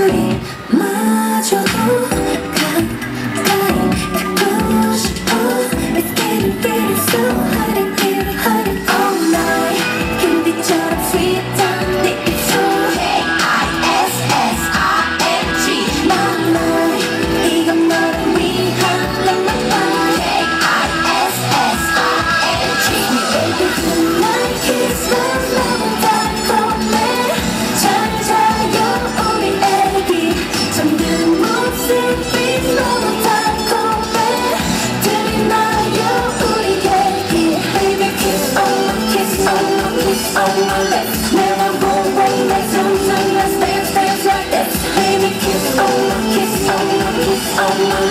우리마저도 가까이 가고 싶어. It's getting so hot in here, hot in all night. candy처럼 sweet한 네 입술. K-I-S-S-I-N-G My mind 이건 너를 위한 lullaby. K-I-S-S-I-N-G Baby tonight kiss them 너무 달콤해. 잠이 자요 우리 애기 잠든 모습이 너무 달콤해. 들이나요 우리 얘기. Baby kiss on my kiss on my kiss on my lips. Never go away like zoom zoom. Let's dance dance like this. Baby kiss on my kiss on my kiss on my lips.